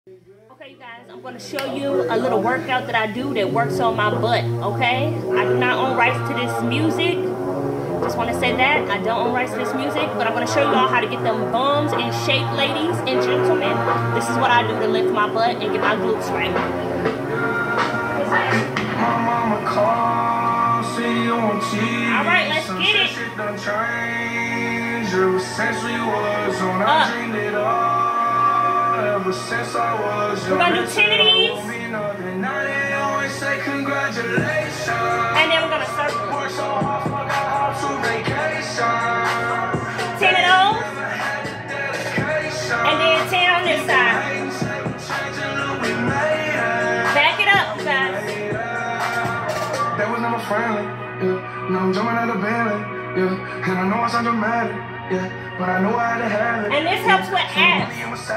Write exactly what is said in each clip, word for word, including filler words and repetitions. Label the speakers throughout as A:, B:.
A: Okay, you guys, I'm going to show you a little workout that I do that works on my butt, okay? I do not own rights to this music. Just want to say that. I don't own rights to this music, but I'm going to show you all how to get them bums in shape, ladies and gentlemen. This is what I do to lift my butt and get my glutes right. Alright, let's get it. Up. We're gonna do ten of these, and then we're gonna circle. ten of those, and then ten on this side. Back it up, guys.
B: That was never friendly, yeah. Now I'm jumping out of bed, yeah. And I know I sound dramatic, yeah. But I know I had to have it.
A: And this helps with abs.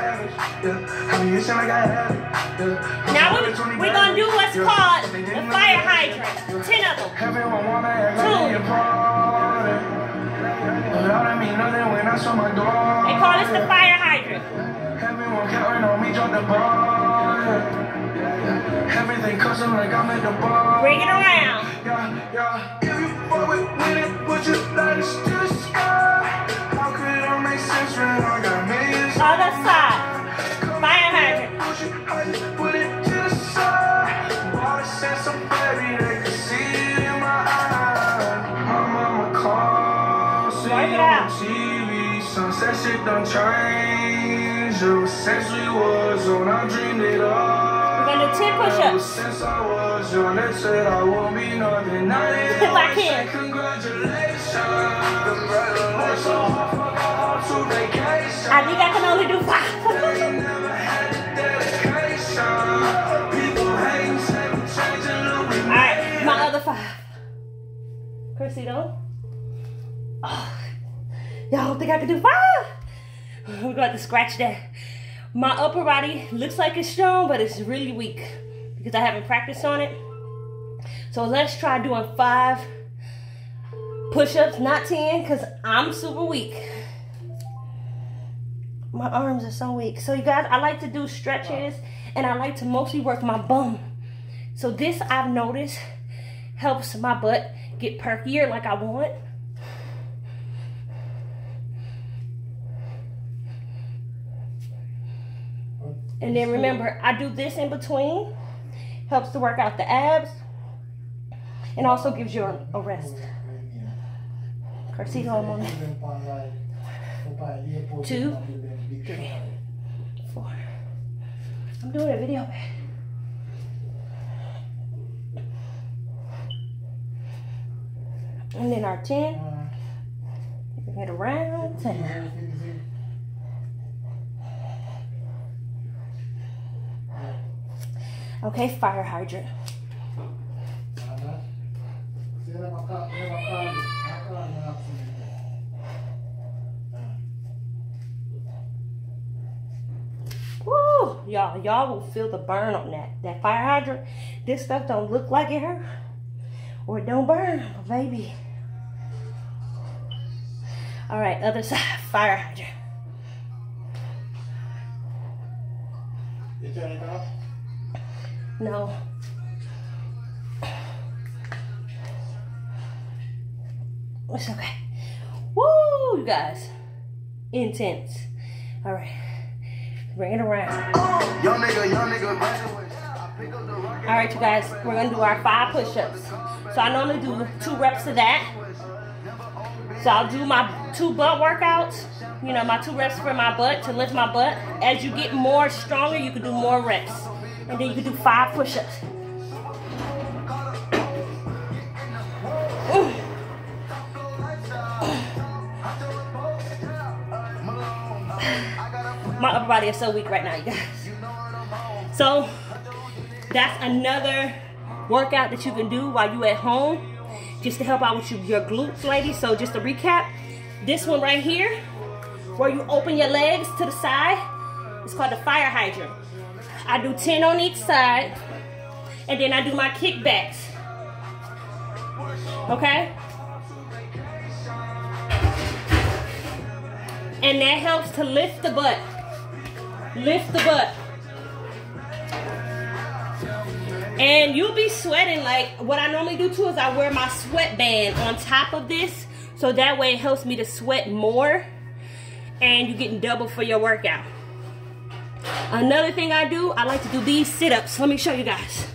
A: Now we're, we're going to do what's called the fire hydrant. Ten of them. Two. They call this the fire hydrant. Bring it around. Other side. Fire hydrant. Work it out.
B: Sunset shit done changed. Ever since we was on, I dreamed it all.
A: We're gonna do ten push-ups.
B: Since I was young, they said I won't be nothing. Now they
A: if I can.
B: Congratulations.
A: I think I can only do five. Alright, my other five. Crucito. Oh, y'all don't think I can do five? We're going to scratch that. My upper body looks like it's strong, but it's really weak because I haven't practiced on it. So let's try doing five push-ups, not ten, because I'm super weak. My arms are so weak. So you guys, I like to do stretches, and I like to mostly work my bum. So this, I've noticed, helps my butt get perkier like I want. And then remember, I do this in between. Helps to work out the abs. And also gives you a, a rest. Carcito, I'm on it. Two, three, four. I'm doing a video back. And then our ten. Bring it around. ten. Okay, fire hydrant. Woo! Y'all, y'all will feel the burn on that. That fire hydrant. This stuff don't look like it hurt. Or it don't burn, baby. Alright, other side, fire hydrant.
C: You turn it off?
A: No. It's okay. Woo, you guys. Intense. Alright. Bring it around.
B: Young nigga, young nigga,
A: Alright, you guys. We're going to do our five push-ups. So I normally do two reps of that. So I'll do my two butt workouts. You know, my two reps for my butt to lift my butt. As you get more stronger, you can do more reps. And then you can do five push-ups. My upper body is so weak right now, you guys. So that's another workout that you can do while you're at home, just to help out with your glutes, ladies. So just to recap, this one right here, where you open your legs to the side, it's called the fire hydrant. I do ten on each side, and then I do my kickbacks. Okay? And that helps to lift the butt. Lift the butt. And you'll be sweating. Like, what I normally do too is I wear my sweatband on top of this, so that way it helps me to sweat more, and you're getting double for your workout. Another thing I do, I like to do these sit-ups. Let me show you guys.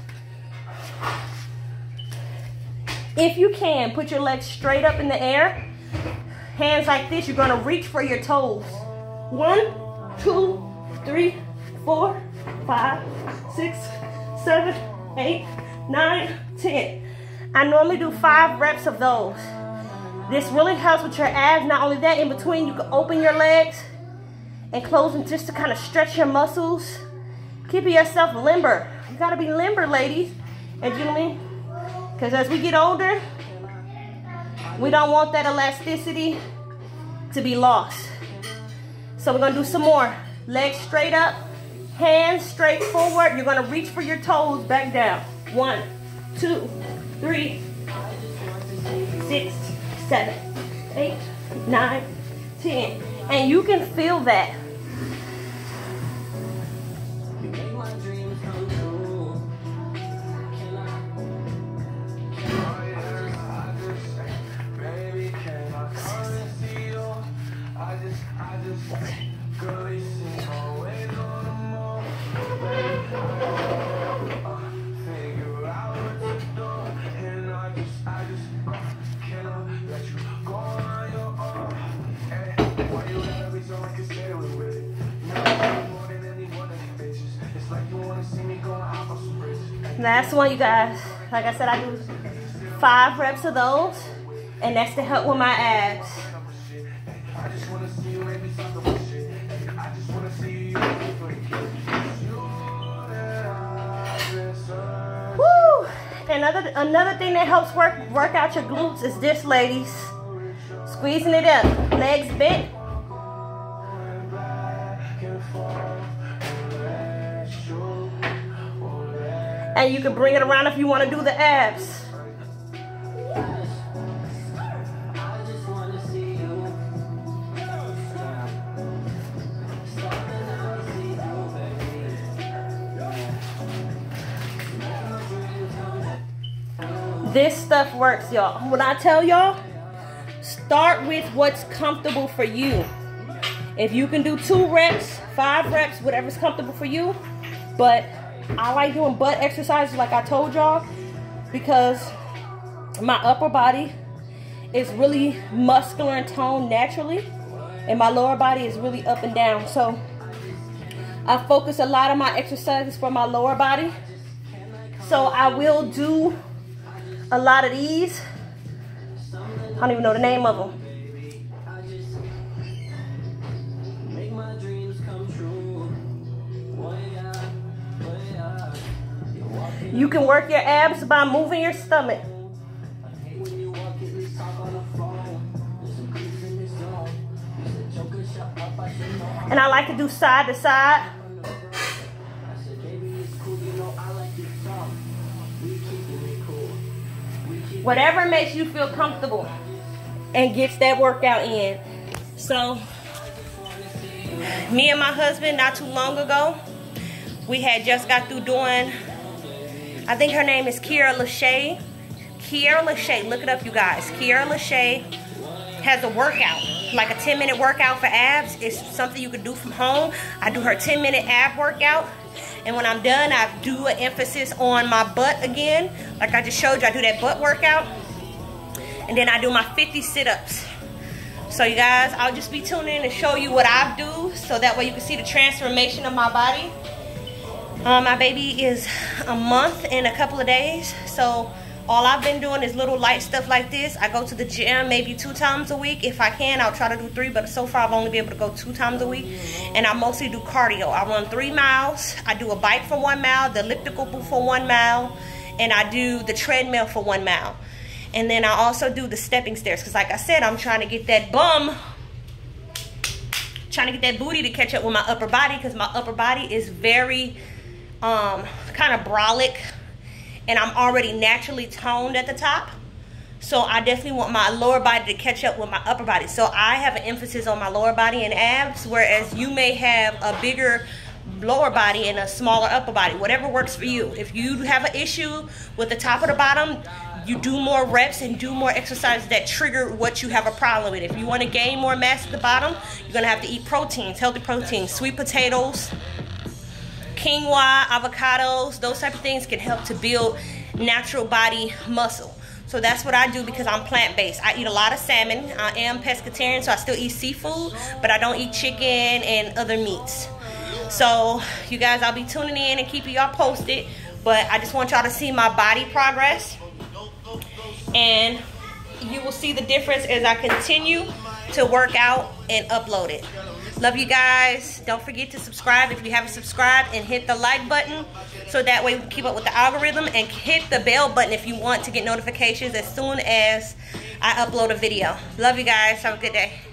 A: If you can, put your legs straight up in the air. Hands like this, you're gonna reach for your toes. One, two, three, four, five, six, seven, eight, nine, ten. I normally do five reps of those. This really helps with your abs. Not only that, in between you can open your legs and close them just to kind of stretch your muscles. Keeping yourself limber. You gotta be limber, ladies and gentlemen, because as we get older, we don't want that elasticity to be lost. So we're gonna do some more. Legs straight up, hands straight forward. You're gonna reach for your toes back down. One, two, three, six, seven, eight, nine, ten. And you can feel that. Last one, you guys. Like I said, I do five reps of those, and that's to help with my abs. Woo! Another another thing that helps work work out your glutes is this, ladies. Squeezing it up, legs bent. And you can bring it around if you want to do the abs. This stuff works, y'all. When I tell y'all, start with what's comfortable for you. If you can do two reps, five reps, whatever's comfortable for you. But I like doing butt exercises like I told y'all, because my upper body is really muscular and toned naturally, and my lower body is really up and down. So I focus a lot of my exercises for my lower body. So I will do a lot of these. I don't even know the name of them. You can work your abs by moving your stomach. And I like to do side to side. Whatever makes you feel comfortable and gets that workout in. So, me and my husband, not too long ago, we had just got through doing, I think her name is Kiera Lachey. Kiera Lachey, look it up, you guys. Kiera Lachey has a workout, like a ten minute workout for abs. It's something you can do from home. I do her ten minute ab workout. And when I'm done, I do an emphasis on my butt again. Like I just showed you, I do that butt workout. And then I do my fifty sit-ups. So you guys, I'll just be tuning in to show you what I do, so that way you can see the transformation of my body. Um, my baby is a month and a couple of days. So all I've been doing is little light stuff like this. I go to the gym maybe two times a week. If I can, I'll try to do three, but so far I've only been able to go two times a week. And I mostly do cardio. I run three miles. I do a bike for one mile, the elliptical for one mile, and I do the treadmill for one mile. And then I also do the stepping stairs, because like I said, I'm trying to get that bum, trying to get that booty to catch up with my upper body, because my upper body is very um, kind of brolic. And I'm already naturally toned at the top. So I definitely want my lower body to catch up with my upper body. So I have an emphasis on my lower body and abs, whereas you may have a bigger lower body and a smaller upper body, whatever works for you. If you have an issue with the top or the bottom, you do more reps and do more exercises that trigger what you have a problem with. If you want to gain more mass at the bottom, you're going to have to eat proteins, healthy proteins. Sweet potatoes, quinoa, avocados, those type of things can help to build natural body muscle. So that's what I do because I'm plant-based. I eat a lot of salmon. I am pescatarian, so I still eat seafood, but I don't eat chicken and other meats. So you guys, I'll be tuning in and keeping y'all posted, but I just want y'all to see my body progress, and you will see the difference as I continue to work out and upload it. Love you guys. Don't forget to subscribe if you haven't subscribed, and hit the like button so that way we can keep up with the algorithm, and hit the bell button if you want to get notifications as soon as I upload a video. Love you guys. Have a good day.